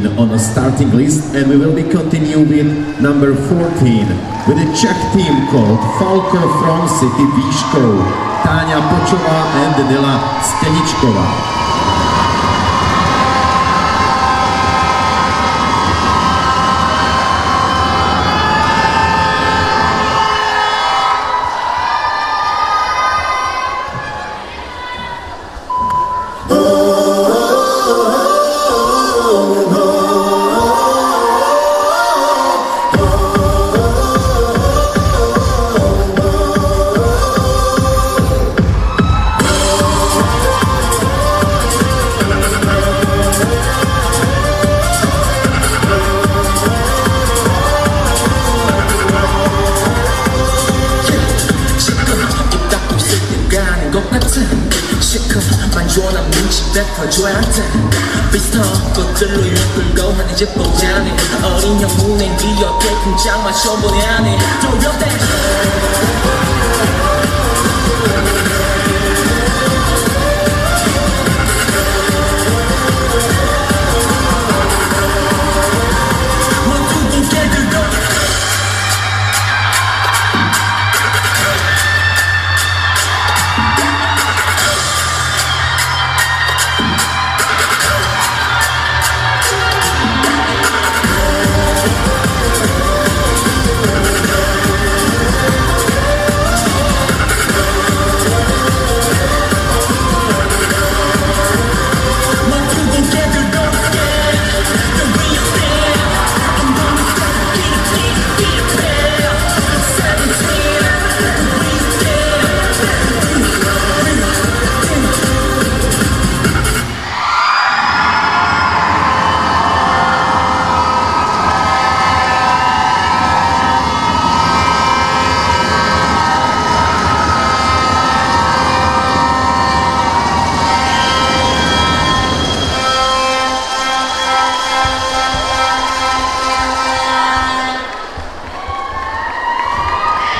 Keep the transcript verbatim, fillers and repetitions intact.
On a starting list, and we will be continuing with number fourteen with a Czech team called Falco from city Vyškov, Táňa Počová and Nela Steničková. 만족한 눈치 뱉어줘야 돼 비슷한 것들로 이끌고 하는 집 보자니 어린 영문의 네 옆에 쿵짝 마셔보내 하니 도려대